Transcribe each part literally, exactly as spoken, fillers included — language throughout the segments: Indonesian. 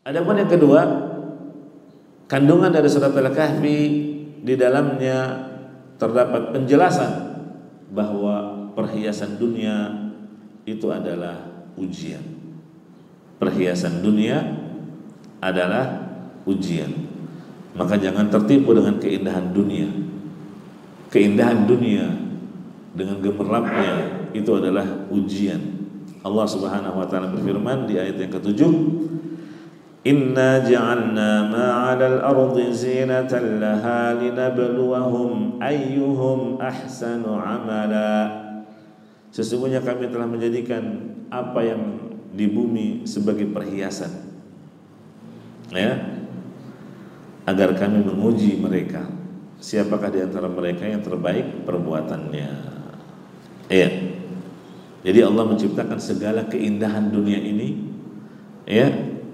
Adapun yang kedua, kandungan dari surat Al-Kahfi di dalamnya terdapat penjelasan bahwa perhiasan dunia itu adalah ujian. Perhiasan dunia adalah ujian. Maka jangan tertipu dengan keindahan dunia. Keindahan dunia dengan gemerlapnya itu adalah ujian. Allah Subhanahu wa taala berfirman di ayat yang ketujuh, Inna ja'alna ma'alal ardi zinatan laha linabluwahum ayyuhum ahsanu amala. Sesungguhnya kami telah menjadikan apa yang di bumi sebagai perhiasan, ya, agar kami menguji mereka, siapakah di antara mereka yang terbaik perbuatannya. Ya. Jadi Allah menciptakan segala keindahan dunia ini, ya,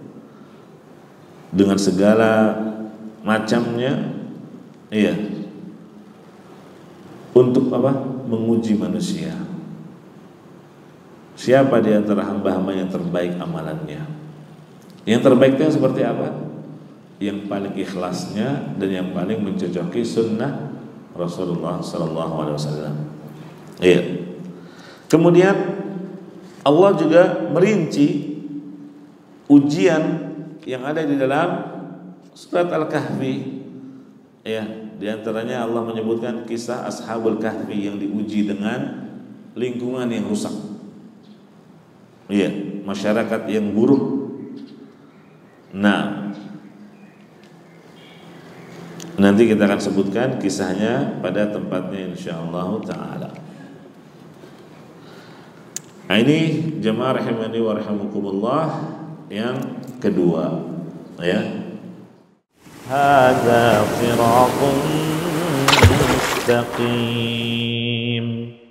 dengan segala macamnya, iya, untuk apa? Menguji manusia. Siapa di antara hamba-hamba yang terbaik amalannya? Yang terbaik itu yang seperti apa? Yang paling ikhlasnya dan yang paling mencocoki sunnah Rasulullah Sallallahu Alaihi Wasallam. Iya. Kemudian Allah juga merinci ujian yang ada di dalam surat Al-Kahfi, ya, di antaranya Allah menyebutkan kisah Ashabul Kahfi yang diuji dengan lingkungan yang rusak, ya, masyarakat yang buruk. Nah, nanti kita akan sebutkan kisahnya pada tempatnya insyaallah taala. Nah, ini jemaah rahimani wa rahimakumullah yang kedua, ya. Hadza sirathun mustaqim.